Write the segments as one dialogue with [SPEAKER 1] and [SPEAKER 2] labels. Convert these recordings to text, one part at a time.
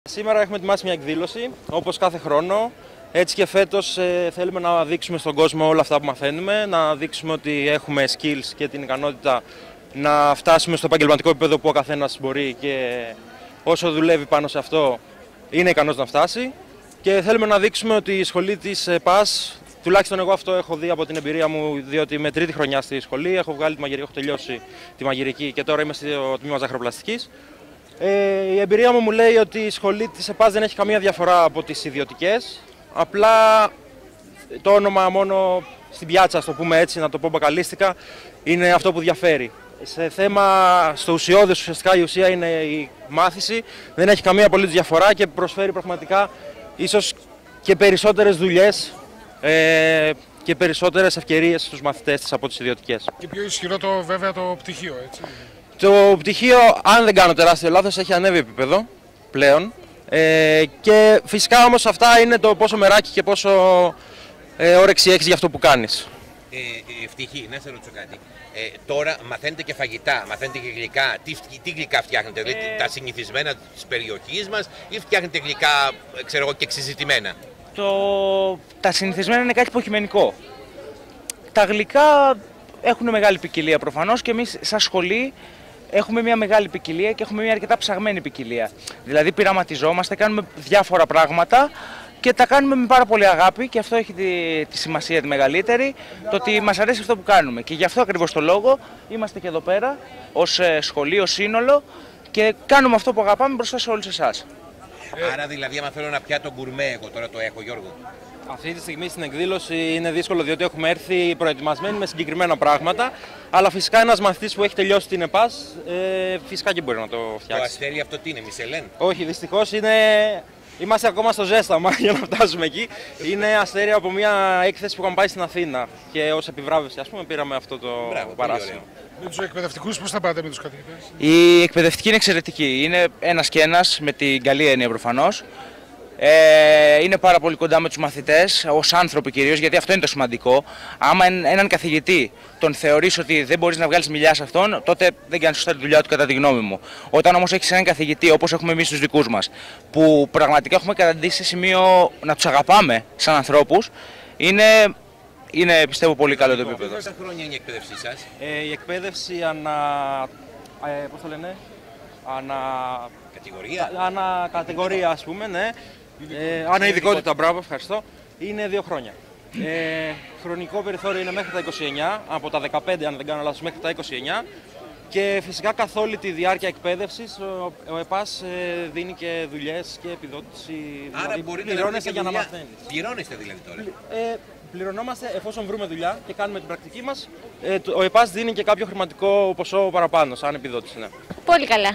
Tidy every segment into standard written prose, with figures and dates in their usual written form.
[SPEAKER 1] Σήμερα έχουμε ετοιμάσει μια εκδήλωση, όπως κάθε χρόνο. Έτσι και φέτος θέλουμε να δείξουμε στον κόσμο όλα αυτά που μαθαίνουμε, να δείξουμε ότι έχουμε skills και την ικανότητα να φτάσουμε στο επαγγελματικό επίπεδο που ο καθένας μπορεί και όσο δουλεύει πάνω σε αυτό είναι ικανός να φτάσει. Και θέλουμε να δείξουμε ότι η σχολή της ΠΑΣ, τουλάχιστον εγώ αυτό έχω δει από την εμπειρία μου, διότι είμαι τρίτη χρονιά στη σχολή, έχω βγάλει τη μαγειρική, έχω τελειώσει τη μαγειρική και τώρα είμαι στο τμήμα ζαχαροπλαστικής. Η εμπειρία μου λέει ότι η σχολή της ΕΠΑΣ δεν έχει καμία διαφορά από τις ιδιωτικές. Απλά το όνομα μόνο στην πιάτσα, ας το πούμε έτσι, να το πω μπακαλίστικα, είναι αυτό που διαφέρει. Σε θέμα, στο ουσιώδες, ουσιαστικά η ουσία είναι η μάθηση, δεν έχει καμία απολύτως διαφορά και προσφέρει πραγματικά ίσως και περισσότερες δουλειές και περισσότερες ευκαιρίες στους μαθητές της από τις ιδιωτικές.
[SPEAKER 2] Και πιο ισχυρό βέβαια το πτυχίο, έτσι.
[SPEAKER 1] Το πτυχίο, αν δεν κάνω τεράστιο λάθος, έχει ανέβει επίπεδο πλέον. Και φυσικά όμως αυτά είναι το πόσο μεράκι και πόσο όρεξη έχεις για αυτό που κάνεις.
[SPEAKER 3] Ευτυχή, να σε ρωτήσω κάτι. Τώρα μαθαίνετε και φαγητά, μαθαίνετε και γλυκά. Τι γλυκά φτιάχνετε, δηλαδή τα συνηθισμένα της περιοχής μας ή φτιάχνετε γλυκά, ξέρω εγώ, και εξειζητημένα?
[SPEAKER 4] Τα συνηθισμένα είναι κάτι υποκειμενικό. Τα γλυκά έχουν μεγάλη ποικιλία προφανώς και εμείς σαν σχολή έχουμε μια μεγάλη ποικιλία και έχουμε μια αρκετά ψαγμένη ποικιλία. Δηλαδή πειραματιζόμαστε, κάνουμε διάφορα πράγματα και τα κάνουμε με πάρα πολύ αγάπη και αυτό έχει τη σημασία τη μεγαλύτερη, το ότι μας αρέσει αυτό που κάνουμε. Και γι' αυτό ακριβώς το λόγο είμαστε και εδώ πέρα ως σχολείο σύνολο και κάνουμε αυτό που αγαπάμε μπροστά σε όλους εσάς.
[SPEAKER 3] Άρα δηλαδή άμα θέλω να πιάτο γκουρμέ, εγώ τώρα το έχω, Γιώργο.
[SPEAKER 1] Αυτή τη στιγμή στην εκδήλωση είναι δύσκολο διότι έχουμε έρθει προετοιμασμένοι με συγκεκριμένα πράγματα. Αλλά φυσικά ένας μαθητής που έχει τελειώσει την ΕΠΑΣ φυσικά και μπορεί να το φτιάξει.
[SPEAKER 3] Το αστέρι αυτό τι είναι, Μισελέν?
[SPEAKER 1] Όχι, δυστυχώς είμαστε ακόμα στο ζέσταμα για να φτάσουμε εκεί. Είναι αστέρι από μια έκθεση που είχαμε πάει στην Αθήνα και ως επιβράβευση, ας πούμε, πήραμε αυτό το παράσημο.
[SPEAKER 2] Με τους εκπαιδευτικούς πώς θα πάτε με τους καθηγητές?
[SPEAKER 4] Η εκπαιδευτική είναι εξαιρετική. Είναι ένας και ένας με την καλή έννοια προφανώς. Είναι πάρα πολύ κοντά με τους μαθητές, ως άνθρωποι κυρίως, γιατί αυτό είναι το σημαντικό. Άμα έναν καθηγητή τον θεωρείς ότι δεν μπορείς να βγάλεις μιλιά σε αυτόν, τότε δεν κάνεις σωστά τη δουλειά του, κατά τη γνώμη μου. Όταν όμως έχεις έναν καθηγητή, όπως έχουμε εμείς τους δικούς μας, που πραγματικά έχουμε καταντήσει σε σημείο να τους αγαπάμε σαν ανθρώπους, είναι πιστεύω πολύ καλό το επίπεδο.
[SPEAKER 3] Πόσα χρόνια είναι η εκπαίδευσή σας?
[SPEAKER 1] Η εκπαίδευση πώς το λένε, ανακατηγορία, ας πούμε, ναι. Αναειδικότητα, μπράβο, ευχαριστώ. Είναι 2 χρόνια. Χρονικό περιθώριο είναι μέχρι τα 29, από τα 15 αν δεν κάνω λάθος μέχρι τα 29. Και φυσικά καθ' όλη τη διάρκεια εκπαίδευσης ο ΕΠΑΣ δίνει και δουλειές και επιδότηση.
[SPEAKER 3] Άρα
[SPEAKER 1] δηλαδή,
[SPEAKER 3] μπορείτε
[SPEAKER 1] πληρώνεσαι
[SPEAKER 3] να
[SPEAKER 1] για να
[SPEAKER 3] δουλειά.
[SPEAKER 1] μαθαίνεις.
[SPEAKER 3] Πληρώνεστε δηλαδή τώρα?
[SPEAKER 1] Πληρωνόμαστε εφόσον βρούμε δουλειά και κάνουμε την πρακτική μας. Ο ΕΠΑΣ δίνει και κάποιο χρηματικό ποσό παραπάνω, σαν επιδότηση. Ναι.
[SPEAKER 5] Πολύ καλά.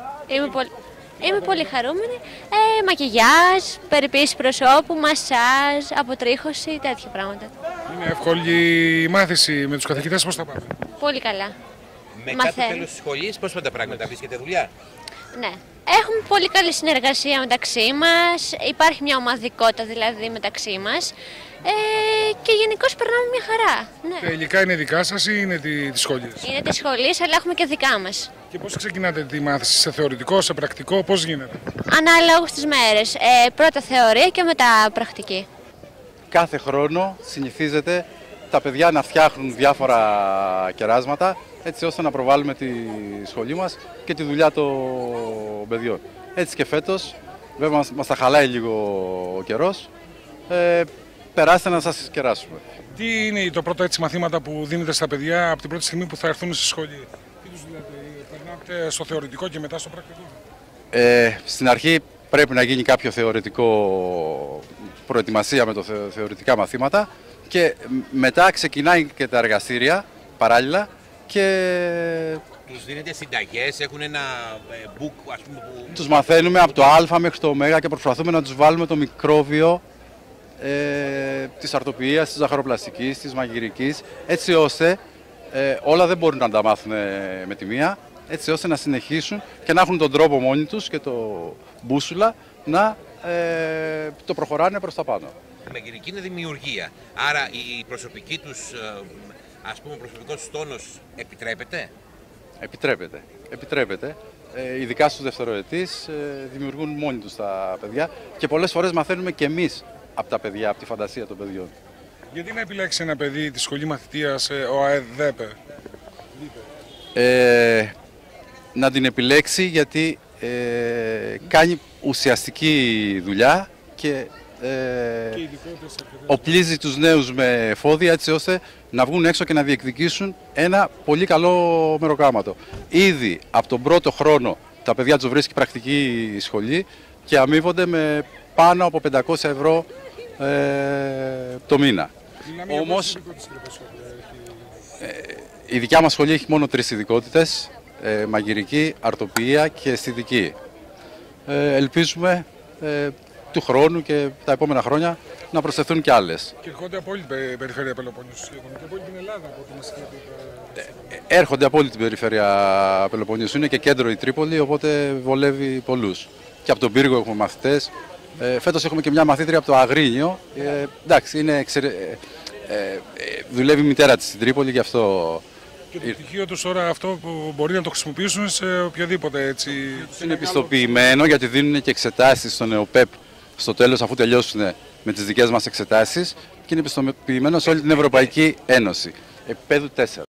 [SPEAKER 5] Είμαι πολύ χαρούμενη. Μακιγιάζ, περιποίηση προσώπου, μασάζ, αποτρίχωση, τέτοια πράγματα.
[SPEAKER 2] Είναι εύκολη η μάθηση με τους καθηγητές, πώς θα πάτε?
[SPEAKER 5] Πολύ καλά.
[SPEAKER 3] Μετά το τέλος της σχολής, πώς πάνε τα πράγματα, βρίσκετε δουλειά?
[SPEAKER 5] Ναι. Έχουμε πολύ καλή συνεργασία μεταξύ μας, υπάρχει μια ομαδικότητα δηλαδή μεταξύ μας και γενικώς περνάμε μια χαρά. Ναι.
[SPEAKER 2] Τα υλικά είναι δικά σας ή είναι της σχολής?
[SPEAKER 5] Είναι της σχολής, αλλά έχουμε και δικά μας.
[SPEAKER 2] Και πώς ξεκινάτε τη μάθηση, σε θεωρητικό, σε πρακτικό, πώς γίνεται?
[SPEAKER 5] Ανάλογα στις μέρες. Πρώτα θεωρία και μετά πρακτική.
[SPEAKER 6] Κάθε χρόνο συνηθίζεται τα παιδιά να φτιάχνουν διάφορα κεράσματα έτσι ώστε να προβάλλουμε τη σχολή μας και τη δουλειά των παιδιών. Έτσι και φέτος, βέβαια μας τα χαλάει λίγο ο καιρός, περάστε να σας κεράσουμε.
[SPEAKER 2] Τι είναι το πρώτο έτσι μαθήματα που δίνετε στα παιδιά από την πρώτη στιγμή που θα έρθουν στη σχολή? Τι τους λέτε, περνάτε στο θεωρητικό και μετά στο πρακτικό?
[SPEAKER 6] Στην αρχή πρέπει να γίνει κάποιο θεωρητικό προετοιμασία με θεωρητικά μαθήματα και μετά ξεκινάει και τα εργαστήρια παράλληλα και
[SPEAKER 3] Τους δίνετε συνταγές, έχουν ένα book, ας πούμε, που...
[SPEAKER 6] Τους μαθαίνουμε από το Α μέχρι το Ω και προσπαθούμε να τους βάλουμε το μικρόβιο της αρτοποιίας, της ζαχαροπλαστικής, της μαγειρικής, έτσι ώστε όλα δεν μπορούν να τα μάθουν με τη μία, έτσι ώστε να συνεχίσουν και να έχουν τον τρόπο μόνοι τους και το μπούσουλα να το προχωράνε προς τα πάνω.
[SPEAKER 3] Η μαγειρική είναι δημιουργία, άρα η προσωπική τους, ας πούμε, ο προσωπικός τόνος επιτρέπεται?
[SPEAKER 6] Επιτρέπεται. ειδικά στους δευτεροετής, δημιουργούν μόνοι τους τα παιδιά και πολλές φορές μαθαίνουμε και εμείς από τα παιδιά, από τη φαντασία των παιδιών.
[SPEAKER 2] Γιατί να επιλέξει ένα παιδί τη σχολή μαθητείας ο ΑΕΔΕΠΕ?
[SPEAKER 6] Να την επιλέξει γιατί κάνει ουσιαστική δουλειά και οπλίζει τους νέους με εφόδια έτσι ώστε να βγουν έξω και να διεκδικήσουν ένα πολύ καλό μεροκάματο. Ήδη από τον πρώτο χρόνο τα παιδιά τους βρίσκει πρακτική σχολή και αμείβονται με πάνω από 500 ευρώ το μήνα. Όμως η δικιά μας σχολή έχει μόνο 3 ειδικότητες, μαγειρική, αρτοποιία και αισθητική. Ελπίζουμε του χρόνου και τα επόμενα χρόνια να προσθεθούν και άλλες.
[SPEAKER 2] Και έρχονται από όλη την περιφέρεια Πελοποννήσου και από όλη την Ελλάδα από ό,τι μας λέτε.
[SPEAKER 6] Έρχονται από όλη την περιφέρεια Πελοποννήσου. Είναι και κέντρο η Τρίπολη, οπότε βολεύει πολλούς. Και από τον Πύργο έχουμε μαθητές. Φέτος έχουμε και μια μαθήτρια από το Αγρίνιο. Εντάξει, δουλεύει η μητέρα της στην Τρίπολη, γι' αυτό.
[SPEAKER 2] Και το πτυχίο τους τώρα αυτό που μπορεί να το χρησιμοποιήσουν σε οποιαδήποτε έτσι.
[SPEAKER 6] Είναι πιστοποιημένο γιατί δίνουν και εξετάσεις στον ΕΟΠΕΠ στο τέλος αφού τελειώσουν με τις δικές μας εξετάσεις και είναι πιστοποιημένο σε όλη την Ευρωπαϊκή Ένωση. Επίπεδου 4.